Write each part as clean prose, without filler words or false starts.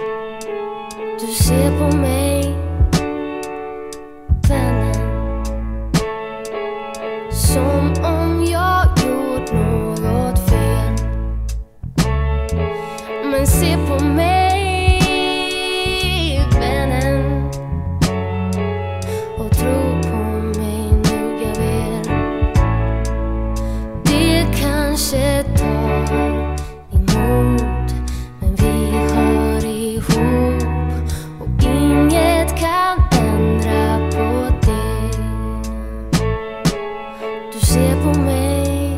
Du ser på mig, vännen, som om jag gjort något fel. Men se på mig, vännen, och tro på mig nu jag vet. Det kanske tar emot, men vi hör ihop och inget kan ändra på det. Du ser på mig,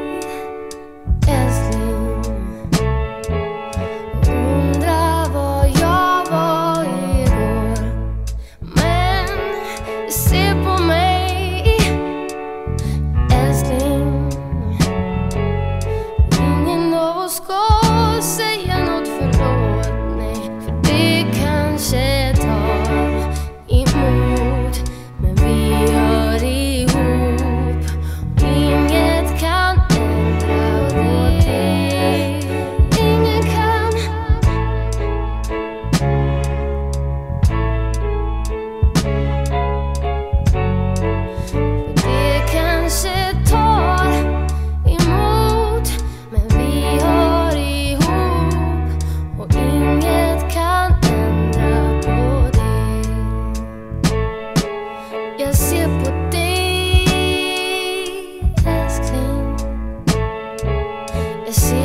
älskling, och undrar vad jag var igår. Men du ser på mig, älskling, ingen av oss ska säga något förlåt, nej, för det kanske tar emot, men vi hör ihop och inget kan ändra på det. Ingen kan. För det kanske tar emot, men vi hör ihop och inget kan ändra på det. Jag ser på dig, älskling. Jag ser